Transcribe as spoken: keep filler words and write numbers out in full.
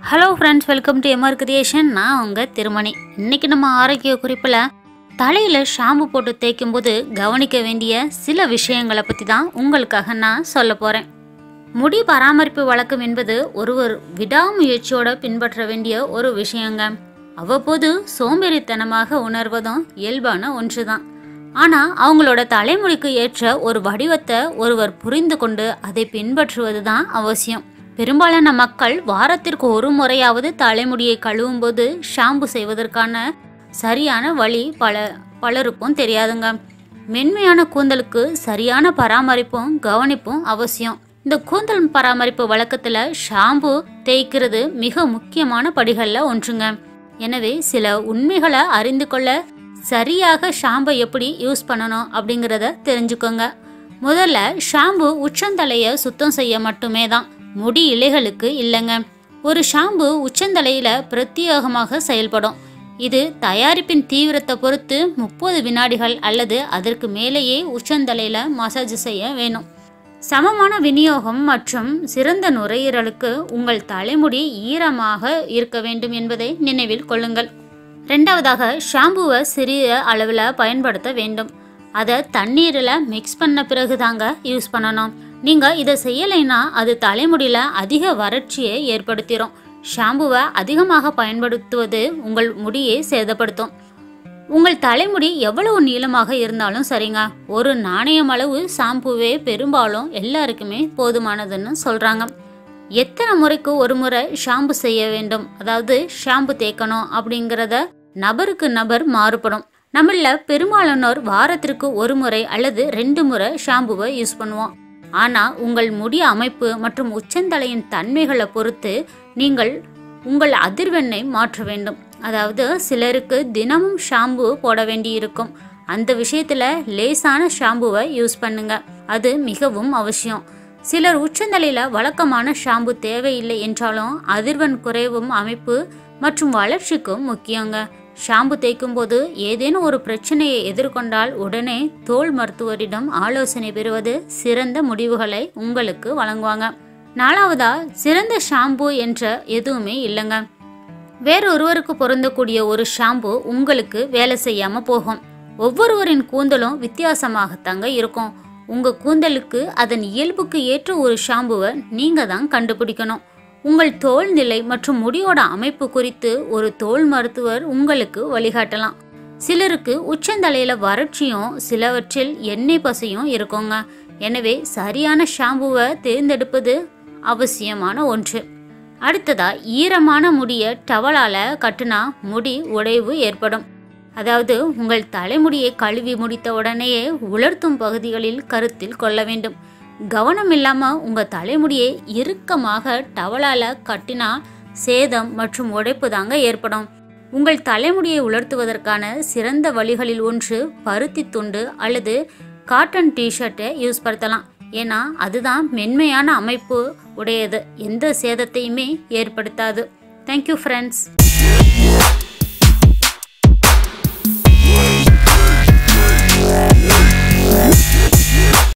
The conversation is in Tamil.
Hello friends, welcome to MR creation. நான் உங்கள் திருமணி. இன்றைக்கி நம்ம ஆரோக்கிய குறிப்பில் தலையில் ஷாம்பு போட்டு தேய்க்கும் போது கவனிக்க வேண்டிய சில விஷயங்களை பற்றி தான் உங்களுக்காக நான் சொல்ல போகிறேன். முடி பராமரிப்பு வழக்கம் என்பது ஒருவர் விடாமுயற்சியோடு பின்பற்ற வேண்டிய ஒரு விஷயங்க. அவ்வப்போது சோம்பேறித்தனமாக உணர்வதும் இயல்பான ஒன்று தான். ஆனால் அவங்களோட தலைமுடிக்கு ஏற்ற ஒரு வடிவத்தை ஒருவர் புரிந்து கொண்டு அதை பின்பற்றுவது தான் அவசியம். பெரும்பாலான மக்கள் வாரத்திற்கு ஒரு முறையாவது தலைமுடியை கழுவும் போது ஷாம்பு செய்வதற்கான சரியான வழி பல பலருக்கும் தெரியாதுங்க. மென்மையான கூந்தலுக்கு சரியான பராமரிப்பும் கவனிப்பும் அவசியம். இந்த கூந்தல் பராமரிப்பு வழக்கத்தில் ஷாம்பு தேய்க்கிறது மிக முக்கியமான படிகளில் ஒன்றுங்க. எனவே சில உண்மைகளை அறிந்து கொள்ள சரியாக ஷாம்பை எப்படி யூஸ் பண்ணணும் அப்படிங்கிறத தெரிஞ்சுக்கோங்க. முதல்ல ஷாம்பு உச்சந்தலையை சுத்தம் செய்ய மட்டுமே தான், முடி இலைகளுக்கு இல்லைங்க. ஒரு ஷாம்பு உச்சந்தலையில பிரத்யேகமாக செயல்படும். இது தயாரிப்பின் தீவிரத்தை பொறுத்து முப்பது வினாடிகள் அல்லது அதற்கு மேலேயே உச்சந்தலையில மசாஜ் செய்ய வேணும். சமமான விநியோகம் மற்றும் சிறந்த நுரையீரலுக்கு உங்கள் தலைமுடி ஈரமாக இருக்க வேண்டும் என்பதை நினைவில் கொள்ளுங்கள். ரெண்டாவதாக, ஷாம்புவை சிறிய அளவில் பயன்படுத்த வேண்டும். அதை தண்ணீரில் மிக்ஸ் பண்ண பிறகு தாங்க யூஸ் பண்ணணும். நீங்கள் இதை செய்யலைன்னா அது தலைமுடியில் அதிக வறட்சியை ஏற்படுத்திடும். ஷாம்புவை அதிகமாக பயன்படுத்துவது உங்கள் முடியை சேதப்படுத்தும். உங்கள் தலைமுடி எவ்வளவு நீளமாக இருந்தாலும் சரிங்க, ஒரு நாணயம் அளவு ஷாம்புவே பெரும்பாலும் எல்லாருக்குமே போதுமானதுன்னு சொல்கிறாங்க. எத்தனை முறைக்கு ஒரு முறை ஷாம்பு செய்ய வேண்டும், அதாவது ஷாம்பு தேய்க்கணும் அப்படிங்கிறத நபருக்கு நபர் மாறுபடும். நம்மள பெரும்பாலானோர் வாரத்திற்கு ஒரு முறை அல்லது ரெண்டு முறை ஷாம்புவை யூஸ் பண்ணுவோம். ஆனால் உங்கள் முடி அமைப்பு மற்றும் உச்சந்தலையின் தன்மைகளை பொறுத்து நீங்கள் உங்கள் அதிர்வெண்ணை மாற்ற வேண்டும். அதாவது சிலருக்கு தினமும் ஷாம்பு போட வேண்டி இருக்கும். அந்த விஷயத்தில் லேசான ஷாம்புவை யூஸ் பண்ணுங்க, அது மிகவும் அவசியம். சிலர் உச்சந்தலையில் வழக்கமான ஷாம்பு தேவையில்லை என்றாலும் அதிர்வெண் குறைவும் அமைப்பு மற்றும் வளர்ச்சிக்கும் முக்கியங்க. ஷாம்பு தேய்க்கும் போது ஏதேனும் ஒரு பிரச்சனையை எதிர்கொண்டால் உடனே தோல் மருத்துவரிடம் ஆலோசனை பெறுவது சிறந்த முடிவுகளை உங்களுக்கு வழங்குவாங்க. நாலாவதா, சிறந்த ஷாம்பு என்ற எதுவுமே இல்லைங்க. வேறொருவருக்கு பொருந்தக்கூடிய ஒரு ஷாம்பு உங்களுக்கு வேலை செய்யாம போகும். ஒவ்வொருவரின் கூந்தலும் வித்தியாசமாகத்தாங்க இருக்கும். உங்க கூந்தலுக்கு அதன் இயல்புக்கு ஏற்ற ஒரு ஷாம்புவை நீங்க தான் கண்டுபிடிக்கணும். உங்கள் தோல் நிலை மற்றும் முடியோட அமைப்பு குறித்து ஒரு தோல் மருத்துவர் உங்களுக்கு வழிகாட்டலாம். சிலருக்கு உச்சந்தலையில வறட்சியும் சிலவற்றில் எண்ணெய் பசையும் இருக்குங்க. எனவே சரியான ஷாம்புவை தேர்ந்தெடுப்பது அவசியமான ஒன்று. அடுத்ததா, ஈரமான முடியை டவலால கட்டுனா முடி உடைவு ஏற்படும். அதாவது உங்கள் தலைமுடியை கழுவி முடித்த உடனேயே உலர்த்தும் பகுதிகளில் கருத்தில் கொள்ள வேண்டும். கவனம் இல்லாமல் உங்கள் தலைமுடியை இறுக்கமாக டவலால் கட்டினா சேதம் மற்றும் உடைப்பு தாங்க ஏற்படும். உங்கள் தலைமுடியை உலர்த்துவதற்கான சிறந்த வழிகளில் ஒன்று பருத்தி துண்டு அல்லது காட்டன் டிஷர்ட்டை யூஸ் படுத்தலாம். ஏன்னா அதுதான் மென்மையான அமைப்பு உடையது, எந்த சேதத்தையுமே ஏற்படுத்தாது. Thank you friends.